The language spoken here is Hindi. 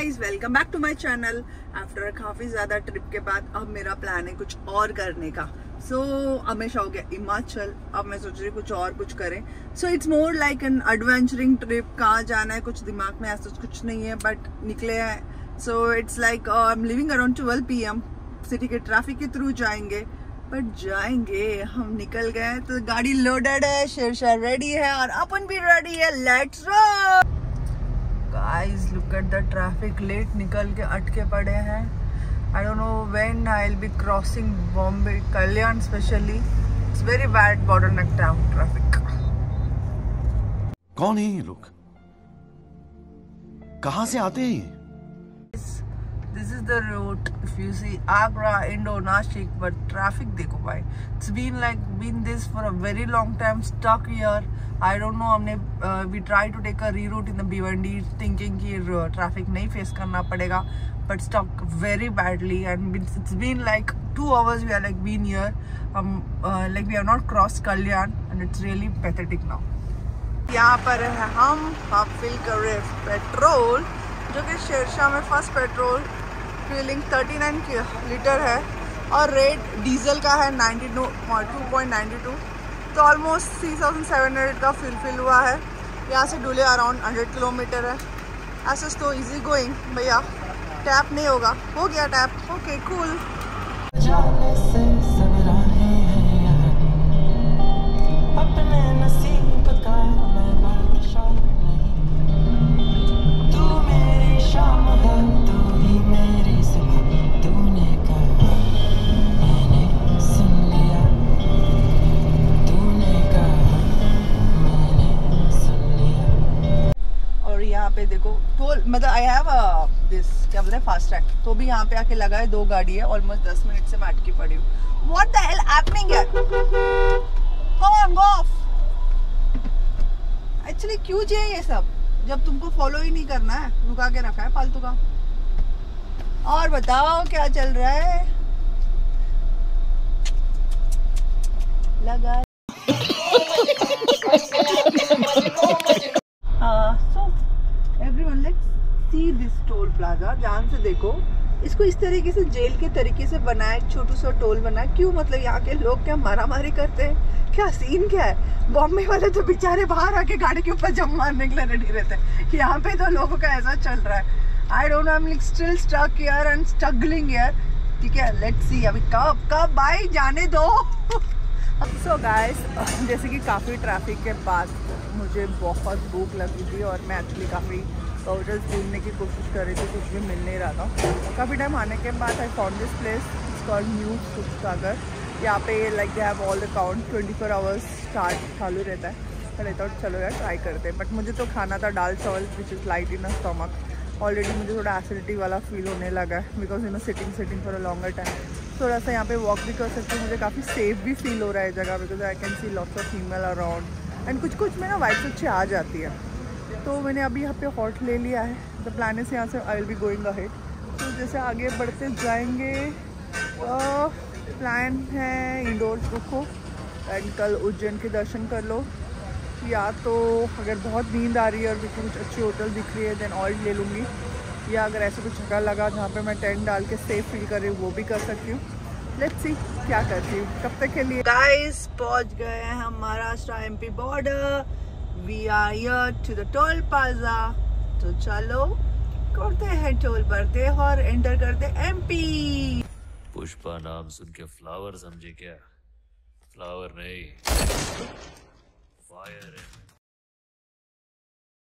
Guys, welcome back to my channel. After काफी ज्यादा ट्रिप के बाद अब मेरा प्लान है कुछ और करने का। हमेशा हो गया हिमाचल, अब मैं सोच रही हूँ कुछ और कुछ करें। It's more like an adventuring trip. कहाँ जाना है कुछ दिमाग में ऐसा कुछ नहीं है, बट निकले हैं। It's like I am living around 12 PM। City के ट्रैफिक के थ्रू जाएंगे, बट जाएंगे। हम निकल गए तो गाड़ी लोडेड है, शेरशाह रेडी है और अपन भी रेडी है। Let's roll. Guys, look at the traffic. Late निकल के अटके पड़े हैं। I don't know when I'll be crossing Bombay, Kalyan especially. It's very bad bottleneck town traffic. कौन है ये लोग? कहाँ से आते हैं? This is the route. If you see Agra, Indo, Nashik, but traffic देखो भाई. It's been this for a very long time, stuck here. I don't know. we tried to take a reroute in the Bhiwandi, thinking कि traffic नहीं face करना पड़ेगा, but stuck very badly. And it's been like 2 hours we are like been here. Like we have not crossed Kalyan, and it's really pathetic now. यहाँ पर है हम फिल कर रहे पेट्रोल, जो कि शेरशाह में फर्स्ट पेट्रोल फिलिंग 39 लीटर है और रेट डीजल का है 2.92। तो ऑलमोस्ट 3700 का फिल हुआ है। यहाँ से डुले अराउंड 100 किलोमीटर है। ऐसे तो इजी गोइंग भैया। टैप नहीं होगा, हो गया टैप। Okay cool. यहाँ पे देखो टोल, मतलब आई हैव दिस क्या बोलते हैं फास्ट ट्रैक, तो भी यहाँ पे आके लगा है। 2 गाड़ी है, ऑलमोस्ट 10 मिनट से मैं अटकी पड़ी हूँ। व्हाट द हेल हैपनिंग है? Come on go off. Actually क्यों चाहिए ये सब जब तुमको फॉलो ही नहीं करना है? रुका के रखा है फालतू का। और बताओ क्या चल रहा है? लगा Everyone, let's see this toll plaza. ध्यान से देखो इसको। इस तरीके से जेल के तरीके से बनाया, छोटू सा टोल बनाया। क्यों? मतलब यहाँ के लोग क्या मारामारी करते हैं? क्या सीन क्या है? बॉम्बे वाले तो बेचारे बाहर आके गाड़ी के ऊपर जम मारने के लिए रेडी रहते हैं। यहाँ पे तो लोगों का ऐसा चल रहा है। I don't know, I am still stuck here and struggling here. ठीक है, लेट्स सी अभी कब भाई जाने दो। सो गाइस, जैसे कि काफ़ी ट्रैफिक के बाद मुझे बहुत भूख लगी थी और मैं एक्चुअली काफ़ी होटल्स ढूंढने की कोशिश कर रही थी, कुछ भी मिल नहीं रहा था। काफ़ी टाइम आने के बाद I found this place, it's called new Soopsagar. यहाँ पे like they have all the count, 24 hours चालू रहता है। पर आई थॉट चलो यार ट्राई करते हैं। बट मुझे तो खाना था दाल चावल, which is light in a stomach. Already मुझे थोड़ा एसिडिटी वाला फील होने लगा है, because sitting for a longer time. थोड़ा सा यहाँ पे वॉक भी कर सकती हूँ। मुझे काफ़ी सेफ भी फील हो रहा है जगह, because I can see lots of female around and कुछ में ना वाइब्स अच्छी आ जाती है। तो मैंने अभी यहाँ पे हॉट ले लिया है। द प्लान है यहाँ से I will be going ahead. तो जैसे आगे बढ़ते जाएंगे, प्लान है इंडोर रुको एंड कल उज्जैन के दर्शन कर लो, या तो अगर बहुत नींद आ रही है और कुछ अच्छी होटल दिख रही है देन ऑयल ले लूँगी, या अगर ऐसे कुछ जगह लगा जहाँ पे मैं टेंट डाल के सेफ फील कर रही हूँ वो भी कर सकती हूँ। लेट्स सी क्या करती हूँ। कब तक के लिए गाइस पहुँच गए हैं हम Maharashtra MP border. We are here to the toll plaza. तो चलो करते हैं टोल भरते और एंटर करते MP। पुष्पा नाम सुन के फ्लावर समझे क्या? फ्लावर नहीं।